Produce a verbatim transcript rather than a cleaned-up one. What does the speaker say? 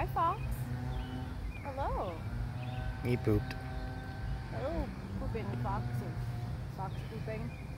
Hi, Fox. Hello. He pooped. Hello, pooping fox or fox pooping.